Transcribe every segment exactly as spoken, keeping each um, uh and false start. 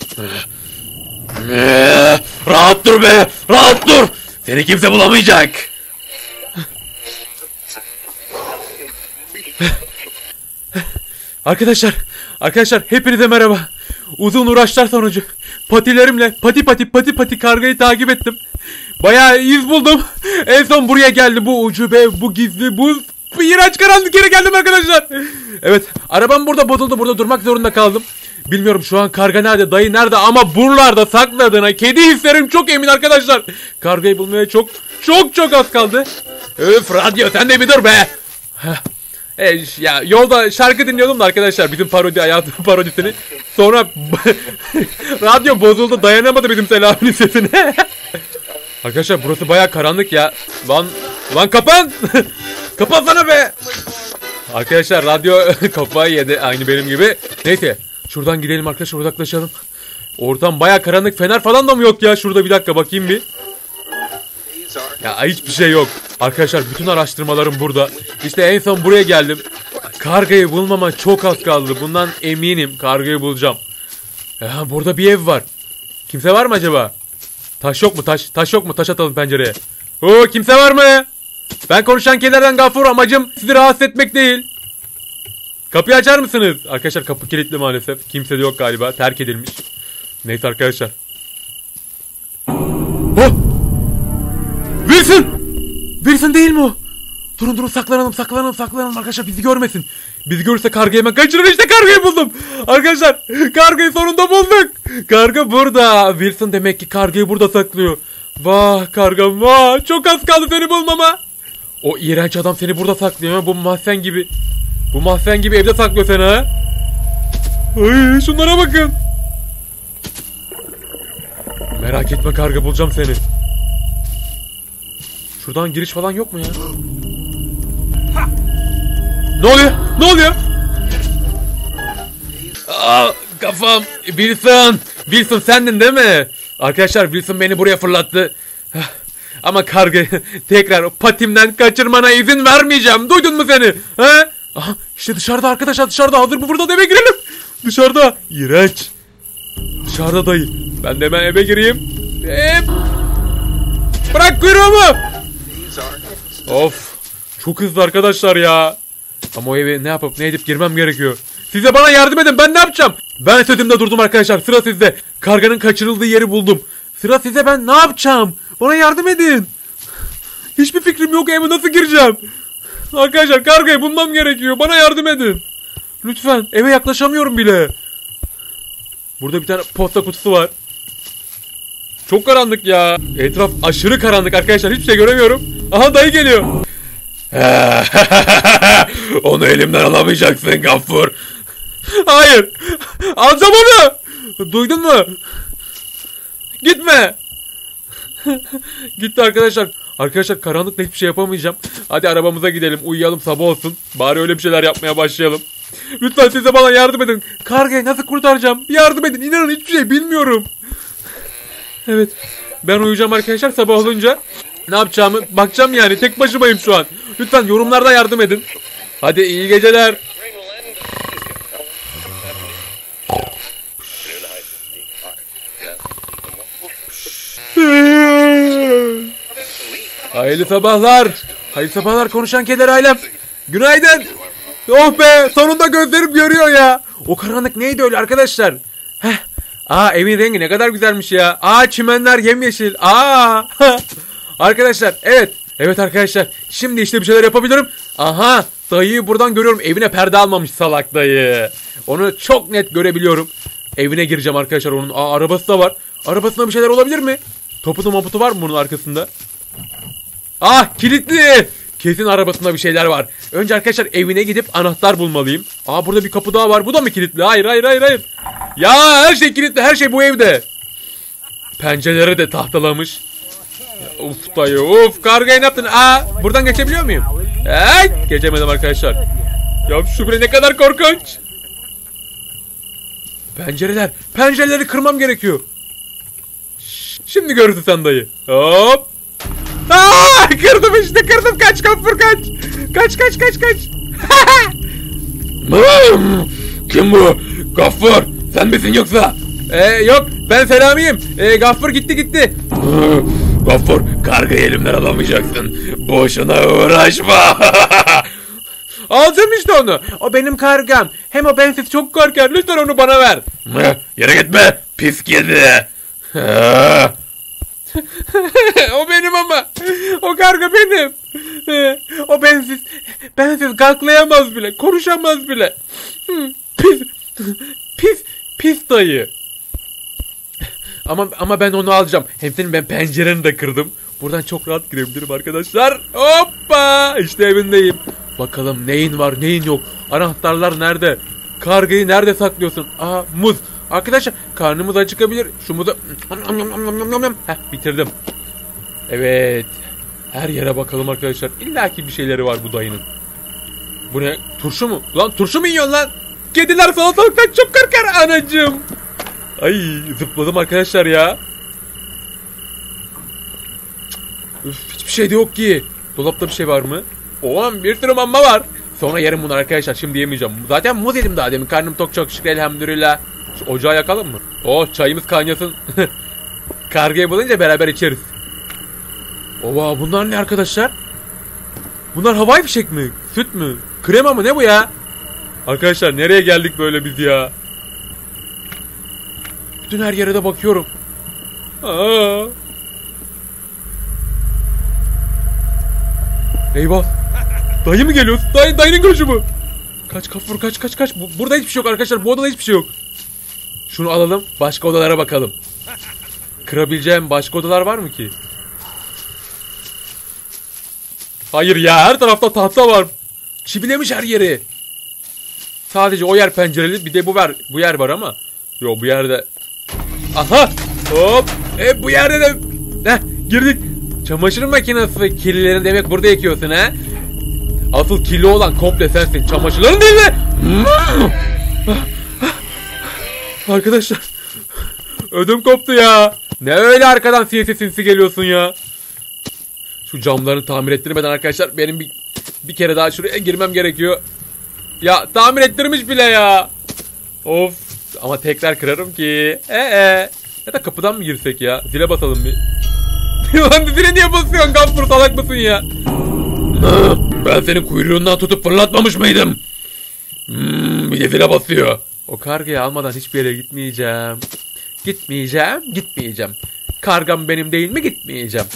Ee, rahat dur be, rahat dur. Seni kimse bulamayacak. Arkadaşlar, arkadaşlar hepinize merhaba. Uzun uğraşlar sonucu patilerimle pati pati pati pati kargayı takip ettim. Bayağı iz buldum. En son buraya geldi, bu ucube, bu gizli, bu iğrenç karanlık yere geldim arkadaşlar. Evet, arabam burada bozuldu, burada durmak zorunda kaldım. Bilmiyorum şu an karga nerede, dayı nerede, ama buralarda sakladığına kedi hislerim çok emin arkadaşlar. Kargayı bulmaya çok çok çok az kaldı. Öf radyo, sen de bir dur be. E, ya yolda şarkı dinliyordum da arkadaşlar, bizim parodi hayatı parodisini. Sonra radyo bozuldu, dayanamadı bizim Selami'nin sesine. Arkadaşlar burası baya karanlık ya. Lan lan kapan. Kapatsana be. Arkadaşlar radyo kafayı yedi, aynı benim gibi. Neyse şuradan gidelim arkadaşlar, uzaklaşalım. Ortam baya karanlık, fener falan da mı yok ya? Şurada bir dakika bakayım bir. Ya hiçbir şey yok. Arkadaşlar bütün araştırmalarım burada. İşte en son buraya geldim. Kargayı bulmama çok az kaldı. Bundan eminim, kargayı bulacağım. Ya burada bir ev var. Kimse var mı acaba? Taş yok mu? Taş taş yok mu? Taş atalım pencereye. Oo, kimse var mı? Ben konuşan kedilerden Gafur, amacım sizi rahatsız etmek değil. Kapıyı açar mısınız? Arkadaşlar kapı kilitli maalesef. Kimse de yok galiba. Terk edilmiş. Neyse arkadaşlar. Oh! Wilson! Wilson değil mi o? Durun durun, saklanalım saklanalım saklanalım arkadaşlar, bizi görmesin. Bizi görürse kargayı hemen kaçırır. İşte kargayı buldum. Arkadaşlar kargayı sonunda bulduk. Karga burada. Wilson demek ki kargayı burada saklıyor. Vah kargam vah. Çok az kaldı seni bulmama. O iğrenç adam seni burada saklıyor. Bu mahzen gibi. Bu mahzen gibi evde saklıyor seni ha. Ay, şunlara bakın. Merak etme karga, bulacağım seni. Şuradan giriş falan yok mu ya? Ne oluyor? Ne oluyor? Aa, kafam. Wilson. Wilson sendin değil mi? Arkadaşlar Wilson beni buraya fırlattı. Ama kargayı tekrar patimden kaçırmana izin vermeyeceğim. Duydun mu seni? He? Aha, işte dışarıda arkadaşlar, dışarıda. Hazır mı? Buradan eve girelim. Dışarıda. İğrenç. Dışarıda dayı. Ben de hemen eve gireyim. Ee, bırak kuyruğumu. Of. Çok hızlı arkadaşlar ya. Ama o eve ne yapıp ne edip girmem gerekiyor. Size bana yardım edin, ben ne yapacağım? Ben sözümde durdum arkadaşlar, sıra sizde. Karganın kaçırıldığı yeri buldum. Sıra size, ben ne yapacağım? Bana yardım edin. Hiçbir fikrim yok, eve nasıl gireceğim? Arkadaşlar kargayı bulmam gerekiyor, bana yardım edin. Lütfen, eve yaklaşamıyorum bile. Burada bir tane posta kutusu var. Çok karanlık ya. Etraf aşırı karanlık arkadaşlar, hiçbir şey göremiyorum. Aha dayı geliyor. Onu elimden alamayacaksın Gafur. Hayır. Alacağım onu. Duydun mu? Gitme. Gitti arkadaşlar. Arkadaşlar karanlıkta hiçbir şey yapamayacağım. Hadi arabamıza gidelim, uyuyalım, sabah olsun. Bari öyle bir şeyler yapmaya başlayalım. Lütfen siz de bana yardım edin. Kargayı nasıl kurtaracağım? Yardım edin. İnanın hiçbir şey bilmiyorum. Evet. Ben uyuyacağım arkadaşlar, sabah olunca ne yapacağımı bakacağım yani. Tek başımayım şu an. Lütfen yorumlarda yardım edin. Hadi iyi geceler. Hayırlı sabahlar. Hayırlı sabahlar konuşan keder ailem. Günaydın. Oh be, sonunda gözlerim görüyor ya. O karanlık neydi öyle arkadaşlar? Heh. Aa, evin rengi ne kadar güzelmiş ya. Aa, çimenler yemyeşil. Aa. Arkadaşlar evet. Evet arkadaşlar. Şimdi işte bir şeyler yapabilirim. Aha. Dayıyı buradan görüyorum. Evine perde almamış salak dayı. Onu çok net görebiliyorum. Evine gireceğim arkadaşlar onun. Aa, arabası da var. Arabasında bir şeyler olabilir mi? Toputu maputu var mı bunun arkasında? Ah, kilitli. Kesin arabasında bir şeyler var. Önce arkadaşlar evine gidip anahtar bulmalıyım. Aa, burada bir kapı daha var. Bu da mı kilitli? Hayır hayır hayır hayır. Ya her şey kilitli. Her şey bu evde. Pencereleri de tahtalamış. Ya, uf dayı uf. Kargayı ne yaptın? Aa, buradan geçebiliyor muyum? Evet. Geçemedim arkadaşlar. Ya şu bile ne kadar korkunç. Pencereler. Pencereleri kırmam gerekiyor. Şimdi görürsün sen dayı. Hop. Aa, kırdım işte, kırdım. Kaç Gafur kaç. Kaç kaç kaç kaç. Kim bu? Gafur sen misin yoksa? Ee, yok ben Selami'yim. Ee, Gaffur gitti gitti. Gaffur, kargayı elimden alamayacaksın. Boşuna uğraşma. Alacağım işte onu. O benim kargam. Hem o bensiz çok korkar. Lütfen onu bana ver. Yere gitme pis kedi. O benim ama. O karga benim. O bensiz. Bensiz kalklayamaz bile. Konuşamaz bile. Pis. Pis. Pis dayı. Ama ama ben onu alacağım. Hem senin ben pencereni de kırdım. Buradan çok rahat girebilirim arkadaşlar. Hoppa. İşte evindeyim. Bakalım neyin var neyin yok. Anahtarlar nerede? Kargayı nerede saklıyorsun? Aa muz. Arkadaşlar karnımız acıkabilir. Şu muzu... Heh bitirdim. Evet. Her yere bakalım arkadaşlar. İlla ki bir şeyleri var bu dayının. Bu ne? Turşu mu? Lan turşu mu yiyorsun lan? Kediler salatalıktan çok korkar anacığım. Ay zıpladım arkadaşlar ya. Üf, hiçbir şey de yok ki. Dolapta bir şey var mı? Oğlum bir sürü mamma var. Sonra yerim bunları arkadaşlar. Şimdi yemeyeceğim. Zaten muz yedim daha demin. Karnım tok çok şükür elhamdülillah. Şu ocağı yakalım mı? Oh çayımız kaynasın. Kargayı bulunca beraber içeriz. Ova bunlar ne arkadaşlar? Bunlar havai fişek mi? Süt mü? Krema mı? Ne bu ya? Arkadaşlar nereye geldik böyle biz ya? Bütün her yere de bakıyorum. Aa. Eyvah. Dayı mı geliyor? Dayı, dayının gözü mü? Kaç Gaffur kaç kaç kaç. Bu, burada hiçbir şey yok arkadaşlar. Bu odada hiçbir şey yok. Şunu alalım. Başka odalara bakalım. Kırabileceğim başka odalar var mı ki? Hayır ya. Her tarafta tahta var. Çivilemiş her yeri. Sadece o yer pencereli. Bir de bu var. Bu yer var ama. Yo bu yerde. Aha. Hop. E bu yerde de. Heh, girdik. Çamaşır makinesi kirlilerini demek burada ekiyorsun ha? Asıl kirli olan komple sensin. Çamaşırların değil mi? Arkadaşlar. Ödüm koptu ya. Ne öyle arkadan sinsi sinsi geliyorsun ya. Şu camlarını tamir ettirmeden arkadaşlar benim bir, bir kere daha şuraya girmem gerekiyor. Ya tamir ettirmiş bile ya. Of. Ama tekrar kırarım ki. Ee, ee. Ya da kapıdan mı girsek ya? Zile basalım bir. Lan zile niye basıyorsun Gaffur, salak mısın ya? Ben senin kuyruğundan tutup fırlatmamış mıydım? Hmm, bir de zile basıyor. O kargayı almadan hiçbir yere gitmeyeceğim. Gitmeyeceğim, gitmeyeceğim. Kargam benim değil mi? Gitmeyeceğim.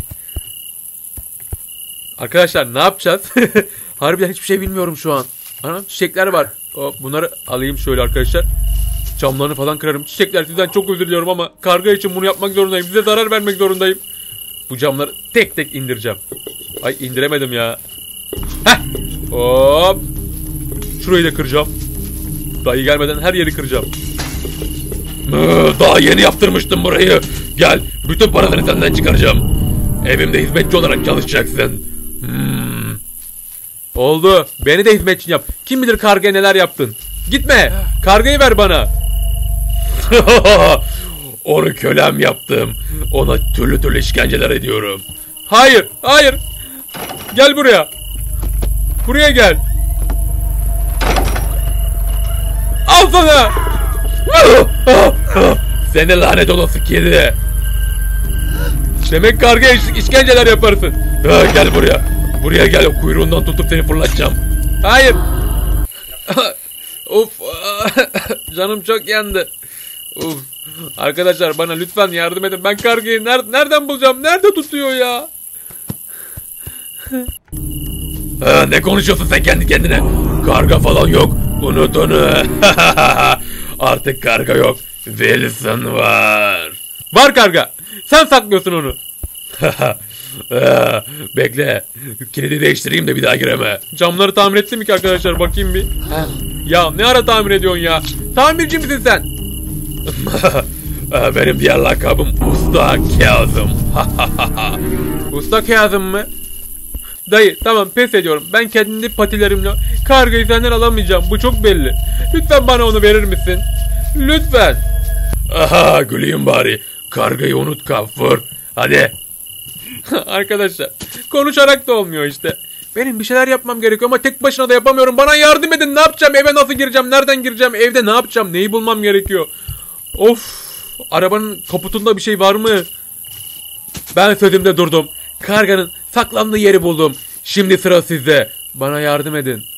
Arkadaşlar ne yapacağız? Harbiden hiçbir şey bilmiyorum şu an. Ana çiçekler var. O, bunları alayım şöyle arkadaşlar. Camlarını falan kırarım. Çiçekler sizden çok özür diliyorum ama karga için bunu yapmak zorundayım. Size zarar vermek zorundayım. Bu camları tek tek indireceğim. Ay indiremedim ya. Heh. Hop. Şurayı da kıracağım. Dayı gelmeden her yeri kıracağım. Daha yeni yaptırmıştım burayı. Gel bütün paraları senden çıkaracağım. Evimde hizmetçi olarak çalışacaksın. Hmm. Oldu. Beni de hizmetçin yap. Kim bilir kargaya neler yaptın. Gitme. Kargayı ver bana. Onu kölem yaptım. Ona türlü türlü işkenceler ediyorum. Hayır. Hayır. Gel buraya. Buraya gel. Al sana. Seni lanet olası kedi. Demek kargaya iş işkenceler yaparsın. Ha, gel buraya. Buraya gel, kuyruğundan tutup seni fırlatacağım. Hayır. Of. Canım çok yandı. Uf. Arkadaşlar bana lütfen yardım edin. Ben kargayı ner nereden bulacağım? Nerede tutuyor ya? Ha, ne konuşuyorsun sen kendi kendine? Karga falan yok. Unut onu. Artık karga yok. Wilson var. Var karga. Sen saklıyorsun onu. Bekle. Kilidi değiştireyim de bir daha gireme. Camları tamir ettim mi ki arkadaşlar? Bakayım bir. Ya ne ara tamir ediyorsun ya? Tamirci misin sen? Benim diğer lakabım Usta Kazım. Usta Kazım mı? Dayı tamam pes ediyorum. Ben kendi patilerimle kargayı senden alamayacağım. Bu çok belli. Lütfen bana onu verir misin? Lütfen. Aha, güleyim bari. Kargayı unut Gaffur. Hadi. Arkadaşlar konuşarak da olmuyor işte. Benim bir şeyler yapmam gerekiyor ama tek başına da yapamıyorum. Bana yardım edin. Ne yapacağım? Eve nasıl gireceğim? Nereden gireceğim? Evde ne yapacağım? Neyi bulmam gerekiyor? Of, arabanın kaputunda bir şey var mı? Ben sözümde durdum. Karganın saklandığı yeri buldum. Şimdi sıra sizde. Bana yardım edin.